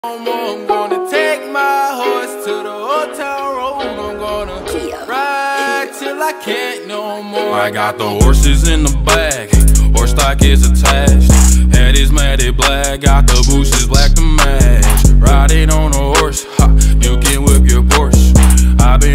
I'm gonna take my horse to the old town road. I'm gonna ride till I can't no more. I got the horses in the back, horse stock is attached. Head is matted black, got the bushes black to match.